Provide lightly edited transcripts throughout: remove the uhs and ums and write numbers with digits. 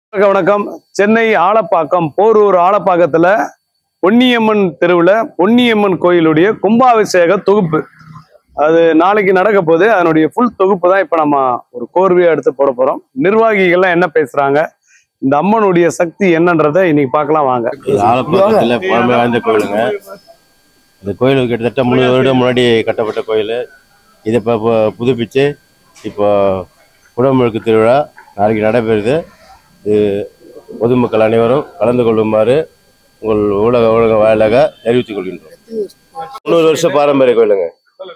வணக்கம். சென்னை ஆலப்பாக்கம் போரூர் ஆலப்பாக்கத்துல பொன்னியம்மன் தெருவில் பொன்னியம்மன் கோயிலுடைய கும்பாபிஷேக தொகுப்பு அது நாளைக்கு நடக்க போகுது. அதனுடைய ஃபுல் தொகுப்பு தான் இப்போ நம்ம ஒரு கோர்வையா எடுத்து போட போறோம். நிர்வாகிகள்லாம் என்ன பேசுறாங்க, இந்த அம்மனுடைய சக்தி என்னன்றதை இன்னைக்கு பார்க்கலாம் வாங்க. ஆலப்பாக்கத்தில் பழமை வாய்ந்த கோயிலுங்க. இந்த கோயில் கிட்டத்தட்ட 3 வருடம் முன்னாடி கட்டப்பட்ட கோயில். இதை இப்போ புதுப்பிச்சு இப்போ குடமுழுக்கு திருவிழா நாளைக்கு நடைபெறுது. இது பொதுமக்கள் அனைவரும் கலந்து கொள்ளுமாறு உங்கள் ஊடக வாயிலாக தெரிவித்துக் கொள்கின்றோம். 300 வருஷம் பாரம்பரிய கோயிலுங்க.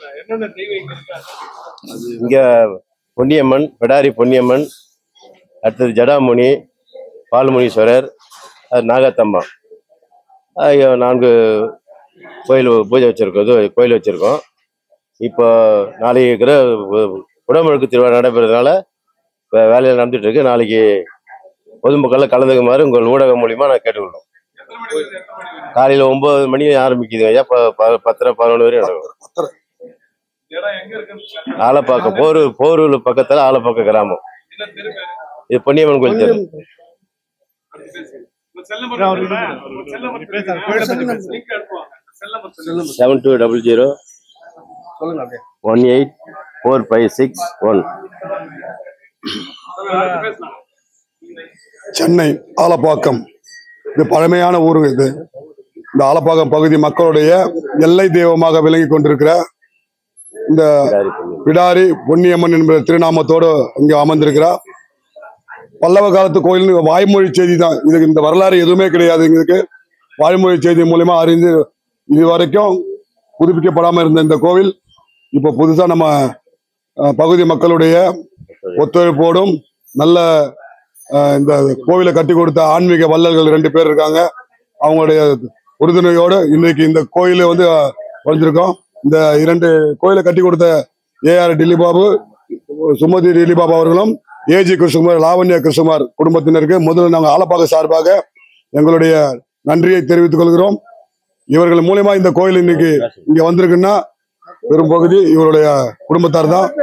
இங்கே பொன்னியம்மன், பிடாரி பொன்னியம்மன், அடுத்தது ஜடாமுனி, பால்முனீஸ்வரர், நாகத்தம்மா, 4 கோயில் பூஜை கோயில் வச்சுருக்கோம். இப்போ நாளைக்கு குடமுழுக்கு திருவிழா நடைபெறதுனால வேலையில் நடந்துட்டு இருக்கு. நாளைக்கு பொதுமக்கள் கலந்துக்குமாறு உங்கள் ஊடகம் மூலியமா நான் கேட்டுக்கொள்றோம். காலையில் 9 மணி ஆரம்பிக்குதுங்க ஐயா. 10-11 வரையும் நடக்கும். ஆலப்பாக்கம் போரூர் பக்கத்துல ஆலப்பாக்கம் கிராமம். இது பொன்னியம்மன் கோயில் தெரு. 7200184561. சென்னை ஆலப்பாக்கம் இது பழமையான ஊருங்க. இந்த ஆலப்பாக்கம் பகுதி மக்களுடைய எல்லை தெய்வமாக விளங்கி கொண்டிருக்கிற இந்த பிடாரி பொன்னியம்மன் என்ற திருநாமத்தோடு இங்கே அமர்ந்திருக்கிறார். பல்லவ காலத்து கோயில் வாய்மொழி செய்தி தான் இதுக்கு. இந்த வரலாறு எதுவுமே கிடையாது. எங்களுக்கு வாய்மொழி செய்தி மூலமா அறிந்து இதுவரைக்கும் புதுப்பிக்கப்படாமல் இருந்த இந்த கோவில் இப்போ புதுசா நம்ம பகுதி மக்களுடைய ஒத்துழைப்போடும் நல்ல இந்த கோவிலை கட்டி கொடுத்த ஆன்மீக வள்ளல்கள் 2 பேர் இருக்காங்க. அவங்களுடைய உறுதுணையோடு இன்றைக்கு இந்த கோயிலை வந்திருக்கோம். இந்த 2 கோயிலை கட்டி கொடுத்த ஏஆர் டில்லிபாபு, சுமதி டில்லிபாபு அவர்களும், ஏஜி கிருஷ்ணகுமார், லாவண்யா கிருஷ்ணகுமார் குடும்பத்தினருக்கு முதல்ல நாங்கள் ஆலப்பாக்கம் சார்பாக எங்களுடைய நன்றியை தெரிவித்துக் கொள்கிறோம். இவர்கள் மூலமா இந்த கோயில் இன்னைக்கு இங்க வந்திருக்குன்னா பெரும் பகுதி இவருடைய குடும்பத்தார் தான்.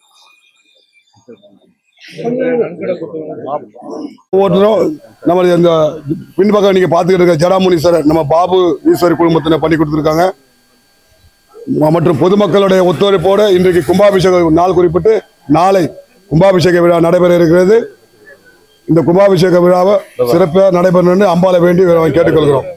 ஒவ்வொருத்தரும் நம்ம இந்த பின்பக்கம் நீங்க பாத்துக்கிட்டு இருக்க ஜடாமுனீஸ்வரர் நம்ம பாபு ஈஸ்வரி குடும்பத்தினர் பண்ணி கொடுத்துருக்காங்க. மற்றும் பொதுமக்களுடைய ஒத்துழைப்போடு இன்றைக்கு கும்பாபிஷேக நாள் குறிப்பிட்டு நாளை கும்பாபிஷேக விழா நடைபெற இருக்கிறது. இந்த கும்பாபிஷேக விழாவை சிறப்பாக நடைபெறணும்னு அம்பாளை வேண்டி கேட்டுக்கொள்கிறோம்.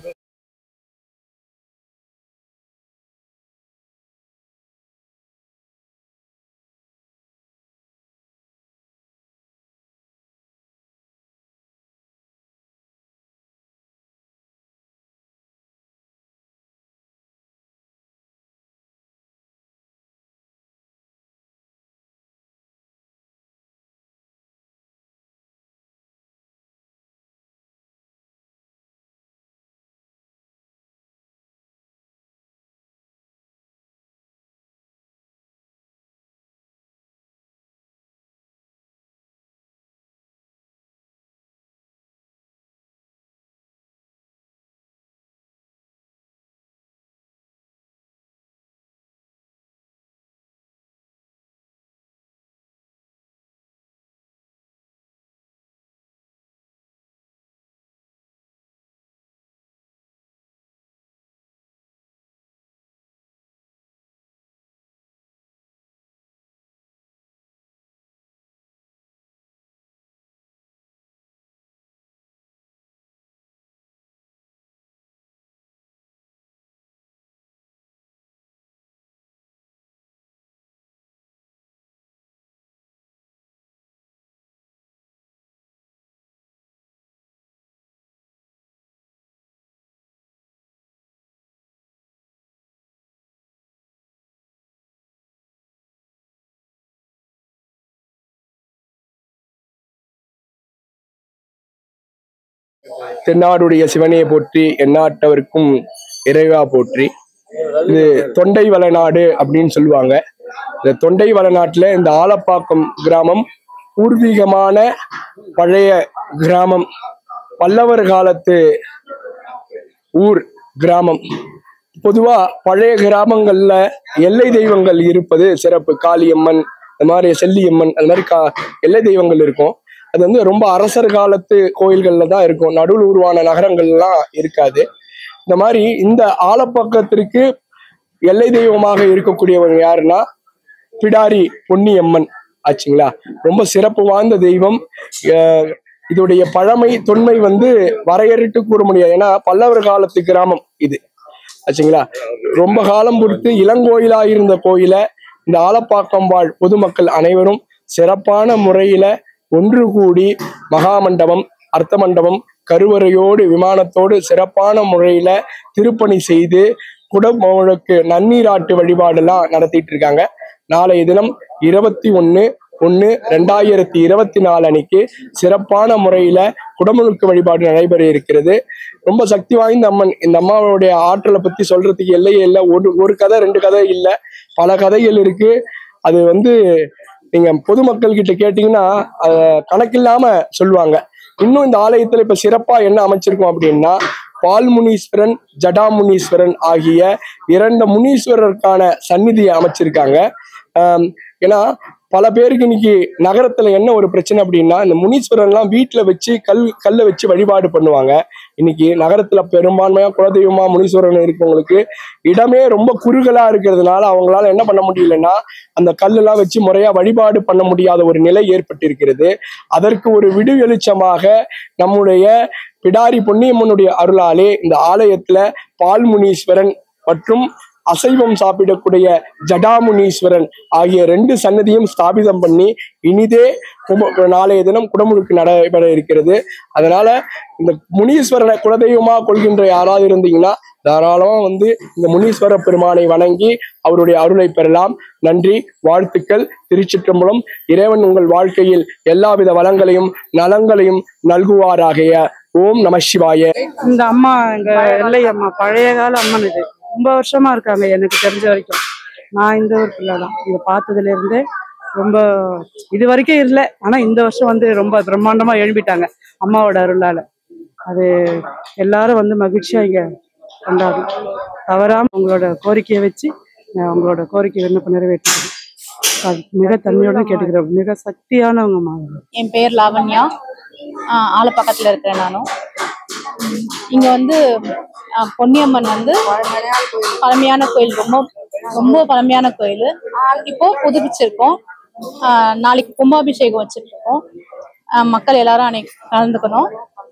தென்னாடுடைய சிவனையை போற்றி, எந்நாட்டவருக்கும் இறைவா போற்றி. இது தொண்டை வளநாடு அப்படின்னு சொல்லுவாங்க. இந்த தொண்டை வளநாட்டுல இந்த ஆலப்பாக்கம் கிராமம் பூர்வீகமான பழைய கிராமம். பல்லவர் காலத்து ஊர் கிராமம். பொதுவா பழைய கிராமங்கள்ல எல்லை தெய்வங்கள் இருப்பது சிறப்பு. காளியம்மன், இந்த மாதிரி செல்லியம்மன், அந்த மாதிரி எல்லை தெய்வங்கள் இருக்கும். அது வந்து ரொம்ப அரசர் காலத்து கோயில்கள்ல தான் இருக்கும், நடுவில் உருவான நகரங்கள்லாம் இருக்காது. இந்த மாதிரி இந்த ஆலப்பாக்கத்திற்கு எல்லை தெய்வமாக இருக்கக்கூடியவங்க யாருன்னா பிடாரி பொன்னியம்மன் ஆச்சுங்களா. ரொம்ப சிறப்பு வாய்ந்த தெய்வம். இதோடைய பழமை தொன்மை வந்து வரையறுத்து கூற முடியாது. ஏன்னா பல்லவர் காலத்து கிராமம் இது ஆச்சுங்களா. ரொம்ப காலம் பொறுத்து இளங்கோயிலா இருந்த கோயில இந்த ஆலப்பாக்கம் வாழ் பொதுமக்கள் அனைவரும் சிறப்பான முறையில ஒன்று கூடி மகாமண்டபம், அர்த்த மண்டபம், கருவறையோடு விமானத்தோடு சிறப்பான முறையில திருப்பணி செய்து குடமுழுக்கு நன்னீராட்டு வழிபாடெல்லாம் நடத்திட்டு இருக்காங்க. நாளைய தினம் 21/1/2024 அன்னைக்கு சிறப்பான முறையில குடமுழுக்கு வழிபாடு நடைபெற இருக்கிறது. ரொம்ப சக்தி வாய்ந்த அம்மன். இந்த அம்மாவுடைய ஆற்றலை பத்தி சொல்றதுக்கு எல்லையே இல்லை. ஒரு கதை 2 கதை இல்லை, பல கதைகள் இருக்கு. அது வந்து நீங்க பொதுமக்கள் கிட்ட கேட்டீங்கன்னா கணக்கில்லாம சொல்லுவாங்க. இன்னும் இந்த ஆலயத்துல இப்ப சிறப்பா என்ன அமைச்சிருக்கோம் அப்படின்னா, பால்முனீஸ்வரன், ஜடாமுனீஸ்வரன் ஆகிய 2 முனீஸ்வரருக்கான சந்நிதியை அமைச்சிருக்காங்க. ஏன்னா பல பேருக்கு இன்னைக்கு நகரத்துல என்ன ஒரு பிரச்சனை அப்படின்னா, இந்த முனீஸ்வரன் எல்லாம் வீட்டுல வச்சு கல்லை வச்சு வழிபாடு பண்ணுவாங்க. இன்னைக்கு நகரத்துல பெரும்பான்மையா குலதெய்வமா முனீஸ்வரன் இருக்கவங்களுக்கு இடமே ரொம்ப குறுகலா இருக்கிறதுனால அவங்களால என்ன பண்ண முடியலன்னா அந்த கல்லெல்லாம் வச்சு முறையா வழிபாடு பண்ண முடியாத ஒரு நிலை ஏற்பட்டிருக்கிறது. அதற்கு ஒரு விடு வெளிச்சமாக நம்முடைய பிடாரி பொன்னியம்மனுடைய அருளாலே இந்த ஆலயத்துல பால்முனீஸ்வரன் மற்றும் அசைவம் சாப்பிடக்கூடிய ஜடாமுனீஸ்வரன் ஆகிய 2 சன்னதியும் ஸ்தாபிதம் பண்ணி இனிதே நாளைய தினம் குடமுழுக்கு நடைபெற இருக்கிறது. அதனால இந்த முனீஸ்வரனை குலதெய்வமா கொள்கின்ற யாராவது இருந்தீங்கன்னா தாராளமா வந்து இந்த முனீஸ்வர பெருமானை வணங்கி அவருடைய அருளை பெறலாம். நன்றி, வாழ்த்துக்கள். திருச்சிற்றம்பலம். இறைவன் உங்கள் வாழ்க்கையில் எல்லாவித வளங்களையும் நலங்களையும் நல்குவாராக. ஓம் நம சிவாய. இந்த அம்மா எங்க எல்லை அம்மா, பழைய கால அம்மன். இது ரொம்ப வருஷமா இருக்காங்க எனக்கு தெரிஞ்ச வரைக்கும். நான் இந்த ஒரு பிள்ளை தான், இதை பார்த்ததுல இருந்தே ரொம்ப இது வரைக்கும் இல்லை. ஆனா இந்த வருஷம் வந்து ரொம்ப பிரம்மாண்டமா எழுப்பிட்டாங்க அம்மாவோட அருளால. அது எல்லாரும் வந்து மகிழ்ச்சியா இங்க கொண்டாடும். தவறாம உங்களோட கோரிக்கையை வச்சு உங்களோட கோரிக்கை விண்ணப்பம் நிறைவேற்றுறேன். மிக தன்மையோட கேட்டுக்கிறேன். மிக சக்தியானவங்க அம்மா. என் பேர் லாவண்யா, ஆலப்பாக்கத்துல இருக்கிறேன் நானும். இங்க வந்து பொன்னியம்மன் வந்து பழமையான கோயில், ரொம்ப ரொம்ப பழமையான கோயில். இப்போ புதுப்பிச்சிருக்கோம். நாளைக்கு கும்பாபிஷேகம் வச்சிருக்கோம். மக்கள் எல்லாரும் அன்னைக்கு கலந்துக்கணும்.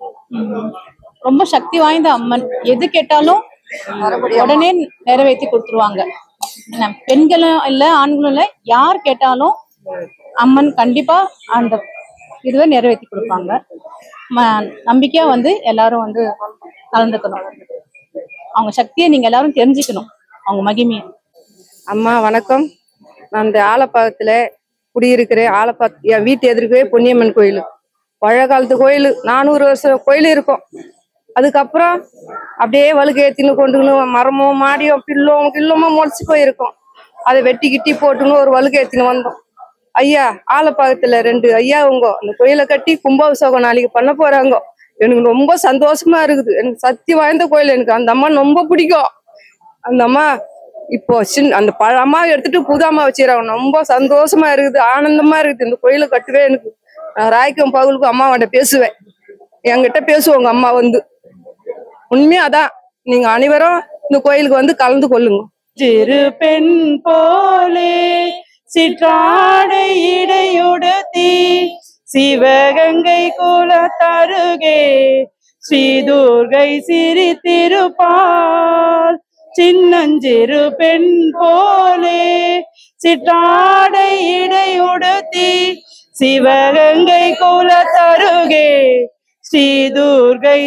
ரொம்ப சக்தி வாய்ந்த அம்மன். எது கேட்டாலும் உடனே நிறைவேற்றி கொடுத்துருவாங்க. பெண்களும் இல்லை, ஆண்களும் இல்லை, யார் கேட்டாலும் அம்மன் கண்டிப்பா அந்த இதுவை நிறைவேற்றி கொடுப்பாங்க. நம்பிக்கையா வந்து எல்லாரும் வந்து கலந்துக்கணும். அவங்க சக்தியை நீங்க எல்லாரும் தெரிஞ்சுக்கணும், அவங்க மகிமையை. அம்மா வணக்கம். நான் இந்த ஆலப்பாக்கத்துல குடியிருக்கிறேன். என் வீட்டு எதிர்க்கவே பொன்னியம்மன் கோயில், பழைய காலத்து கோயில், 400 வருஷம் கோயில் இருக்கும். அதுக்கப்புறம் அப்படியே வழுக்கு ஏற்றின்னு கொண்டுக்கணும், மரமோ மாடியோ கில்லோமோ முளைச்சி போயிருக்கும். அதை வெட்டி கிட்டி போட்டுன்னு ஒரு வழுக்கு ஏற்றின்னு வந்தோம். ஐயா ஆலப்பாக்கத்துல 2 ஐயா அந்த கோயிலை கட்டி கும்பாபிஷேகம் நாளைக்கு பண்ண போறாங்க. எனக்கு ரொம்ப சந்தோஷமா இருக்குது. எனக்கு சக்தி வாய்ந்த கோயில். எனக்கு அந்த அம்மா ரொம்ப பிடிக்கும். அந்த அம்மா இப்போ அந்த பழைய அம்மா எடுத்துட்டு புது அம்மா வச்சுக்கிறாங்க. ரொம்ப சந்தோஷமா இருக்குது, ஆனந்தமா இருக்குது. இந்த கோயிலை கட்டுவே எனக்கு நான் ராய்க்கும் பகலுக்கும் அம்மாவோட பேசுவேன். என்கிட்ட பேசுவோங்க அம்மா வந்து. உண்மையா அதான். நீங்க அனைவரும் இந்த கோயிலுக்கு வந்து கலந்து கொள்ளுங்க. சிறு பெண் போலே சிற்றாடை இடையுடுத்தி சிவகங்கை குலத்தருகே ஸ்ரீதுர்கை சிரித்திருப்பாள். சின்னஞ்சிறு பெண் போலே சிற்றாடை இடையுடுத்தி சிவகங்கை குலத்தருகே ஸ்ரீதுர்கை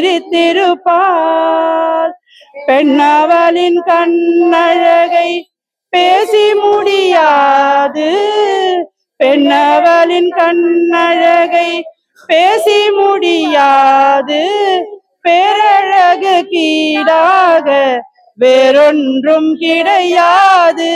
சிரித்திருப்பாள். பெண்ணவளின் கண்ணழகை பேசி முடியாது, பெண்ணவளின் கண்ணழகை பேசி முடியாது. பேரழகு கீழாக வேறொன்றும் கிடையாது,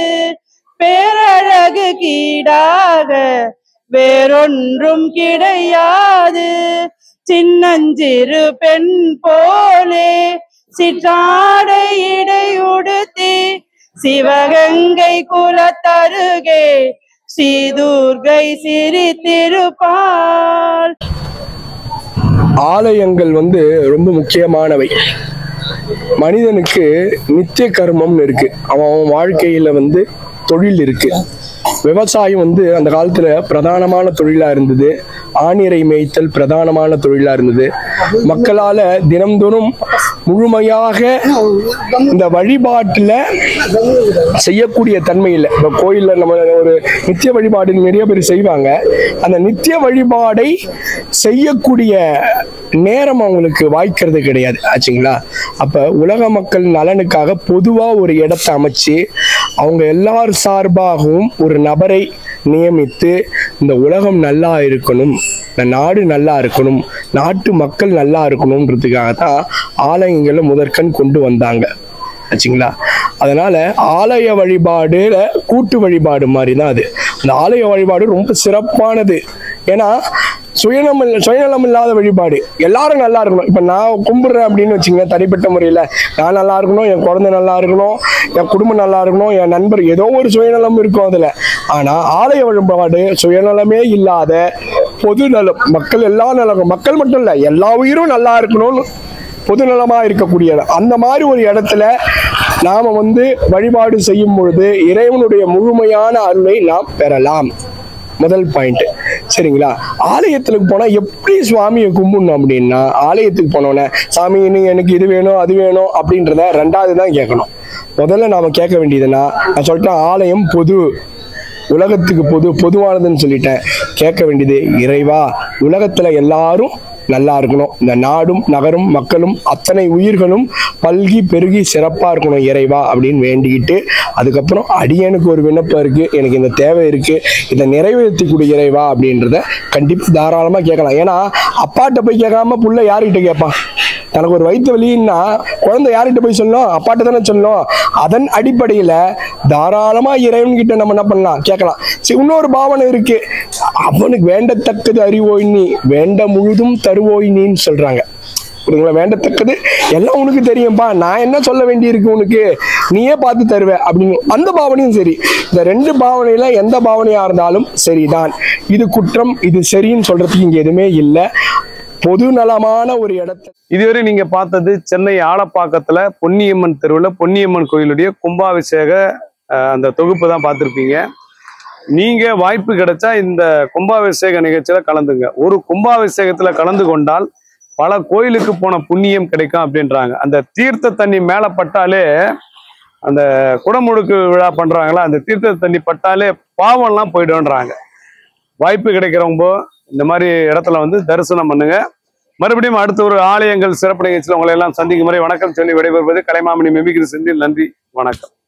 பேரழகு கீழாக வேறொன்றும் கிடையாது. சின்னஞ்சிறு பெண் போலே சிற்றாடை இடையுடுத்தி சிவகங்கை குலத்தருகே ஸ்ரீதுர்கை சிரித்திருப்பாள். ஆலயங்கள் ரொம்ப முக்கியமானவை. மனிதனுக்கு நித்திய கர்மம்னு இருக்கு. அவன் வாழ்க்கையில தொழில் இருக்கு. விவசாயம் அந்த காலத்துல பிரதானமான தொழிலா இருந்தது. ஆணிரை மேய்த்தல் பிரதானமான தொழிலா இருந்தது. மக்களால தினம்தோறும் முழுமையாக இந்த வழிபாட்டுல செய்யக்கூடிய தன்மை இல்லை. இப்ப கோயில்ல நம்ம ஒரு நித்திய வழிபாடு நிறைய பேர் செய்வாங்க. அந்த நித்திய வழிபாடை செய்யக்கூடிய நேரம் அவங்களுக்கு வாய்க்கிறது கிடையாது ஆச்சுங்களா. அப்ப உலக மக்கள் நலனுக்காக பொதுவா ஒரு இடத்தை அமைச்சு அவங்க எல்லார் சார்பாகவும் ஒரு நபரை நியமித்து இந்த உலகம் நல்லா இருக்கணும், இந்த நாடு நல்லா இருக்கணும், நாட்டு மக்கள் நல்லா இருக்கணும்ன்றதுக்காக தான் ஆலயங்களை முதற்கண் கொண்டு வந்தாங்க ஆச்சுங்களா. அதனால ஆலய வழிபாடுல கூட்டு வழிபாடு மாதிரி தான் அது. அந்த ஆலய வழிபாடு ரொம்ப சிறப்பானது. ஏன்னா சுயநலம் இல்லாத வழிபாடு. எல்லாரும் நல்லா இருக்கணும். இப்ப நான் கும்பிடுறேன் அப்படின்னு வச்சுங்க, தனிப்பட்ட முறையில நான் நல்லா இருக்கணும், என் குழந்தை நல்லா இருக்கணும், என் குடும்பம் நல்லா இருக்கணும், என் நண்பர், ஏதோ ஒரு சுயநலம் இருக்கும் அதுல. ஆனா ஆலய வழிபாடு சுயநலமே இல்லாத பொது நலம். மக்கள் எல்லா நலம், மக்கள் மட்டும் இல்ல எல்லா உயிரும் நல்லா இருக்கணும்னு பொதுநலமா இருக்கக்கூடியது. அந்த மாதிரி ஒரு இடத்துல நாம வழிபாடு செய்யும் பொழுது இறைவனுடைய முழுமையான அருளை நாம் பெறலாம். முதல் பாயிண்ட். சரிங்களா. ஆலயத்துக்கு போனா எப்படி சுவாமியை கும்பிடணும் அப்படின்னா, ஆலயத்துக்கு போனோன்னே சாமி எனக்கு இது வேணும் அது வேணும் அப்படின்றத ரெண்டாவது தான் கேட்கணும். முதல்ல நாம கேட்க வேண்டியதுன்னா, நான் சொல்லிட்டேன் ஆலயம் பொது, உலகத்துக்கு பொதுவானதுன்னு சொல்லிட்டேன். கேட்க வேண்டியது, இறைவா உலகத்துல எல்லாரும் நல்லா இருக்கணும், இந்த நாடும் நகரும் மக்களும் அத்தனை உயிர்களும் பல்கி பெருகி சிறப்பா இருக்கணும் இறைவா அப்படின்னு வேண்டிக்கிட்டு, அதுக்கப்புறம் அடியனுக்கு ஒரு விண்ணப்பம் இருக்கு, எனக்கு இந்த தேவை இருக்கு, இதை நிறைவேற்றிக்கூடிய இறைவா அப்படின்றத கண்டிப்பா தாராளமா கேட்கலாம். ஏன்னா அப்பாட்ட போய் கேட்காம புள்ள யாருக்கிட்ட கேட்பான்? தனக்கு ஒரு வயிற்று வலின்னா குழந்தை யார்கிட்ட போய் சொல்லணும்? அப்பாட்ட தானே சொல்லணும். அதன் அடிப்படையில தாராளமா இறைவன் கிட்ட நம்ம என்ன பண்ணலாம், கேட்கலாம். சரி, இன்னொரு பாவனை இருக்கு. அவனுக்கு வேண்டத்தக்கது அறிவோய் நீ, வேண்ட முழுதும் தருவோய் நீன்னு சொல்றாங்க. புரியுங்களா? வேண்டத்தக்கது எல்லாம் உனக்கு தெரியும்பா, நான் என்ன சொல்ல வேண்டியிருக்கு உனக்கு, நீயே பார்த்து தருவ அப்படின்னு அந்த பாவனையும் சரி. இந்த ரெண்டு பாவனையில எந்த பாவனையா இருந்தாலும் சரிதான். இது குற்றம் இது சரின்னு சொல்றதுக்கு இங்க எதுவுமே இல்லை. பொது நலமான ஒரு இடத்தை. இதுவரை நீங்க பார்த்தது சென்னை ஆலப்பாக்கத்துல பொன்னியம்மன் தெருவுல பொன்னியம்மன் கோயிலுடைய கும்பாபிஷேக அந்த தொகுப்பு தான் பார்த்துருப்பீங்க. நீங்க வாய்ப்பு கிடைச்சா இந்த கும்பாபிஷேக நிகழ்ச்சியில கலந்துங்க. ஒரு கும்பாபிஷேகத்துல கலந்து கொண்டால் பல கோயிலுக்கு போன புண்ணியம் கிடைக்கும் அப்படின்றாங்க. அந்த தீர்த்த தண்ணி மேல பட்டாலே, அந்த குடமுழுக்கு விழா பண்றாங்களா, அந்த தீர்த்த தண்ணி பட்டாலே பாவம்லாம் போயிடுன்றாங்க. வாய்ப்பு கிடைக்கிறவங்க இந்த மாதிரி இடத்துல தரிசனம் பண்ணுங்க. மறுபடியும் அடுத்த ஒரு ஆலயங்கள் சிறப்பு நிகழ்ச்சியில் உங்களை எல்லாம் சந்திக்கும் முறை வணக்கம் சொல்லி விடைபெறுவது கலைமாமணி மிமிக்ரி செந்தில். நன்றி, வணக்கம்.